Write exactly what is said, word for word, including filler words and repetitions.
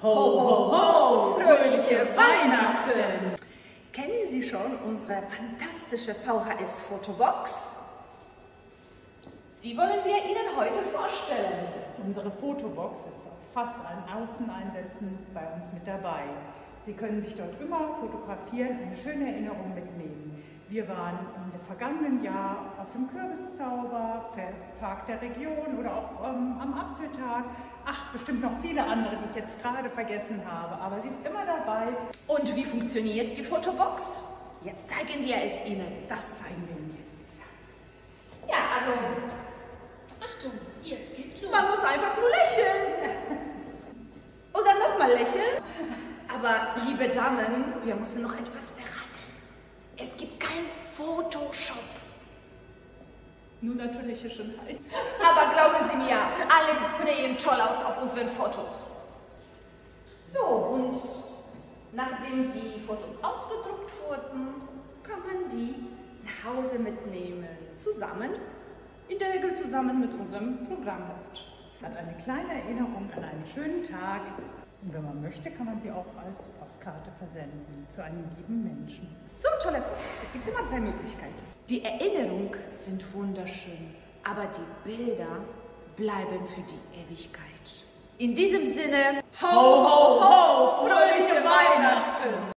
Ho, ho, ho, fröhliche Weihnachten! Kennen Sie schon unsere fantastische V H S-Fotobox? Die wollen wir Ihnen heute vorstellen. Unsere Fotobox ist auf fast allen Aufnahmeeinsätzen bei uns mit dabei. Sie können sich dort immer fotografieren, eine schöne Erinnerung mitnehmen. Wir waren im vergangenen Jahr auf dem Kürbiszauber, Tag der Region oder auch ähm, am Apfeltag. Ach, bestimmt noch viele andere, die ich jetzt gerade vergessen habe, aber sie ist immer dabei. Und wie funktioniert die Fotobox? Jetzt zeigen wir es Ihnen. Das zeigen wir Ihnen jetzt. Ja, also, Achtung, jetzt geht's los. man muss einfach nur lächeln. Oder nochmal lächeln. Aber, liebe Damen, wir müssen noch etwas verraten. Es gibt kein Photoshop. Nur natürliche Schönheit. Aber glauben Sie mir, alle sehen toll aus auf unseren Fotos. So, und nachdem die Fotos ausgedruckt wurden, kann man die nach Hause mitnehmen. Zusammen, in der Regel zusammen mit unserem Programmheft. Hat eine kleine Erinnerung an einen schönen Tag. Und wenn man möchte, kann man die auch als Postkarte versenden zu einem lieben Menschen. So tolle Fotos. Es gibt immer drei Möglichkeiten. Die Erinnerungen sind wunderschön, aber die Bilder bleiben für die Ewigkeit. In diesem Sinne, Ho, ho, ho, fröhliche Weihnachten!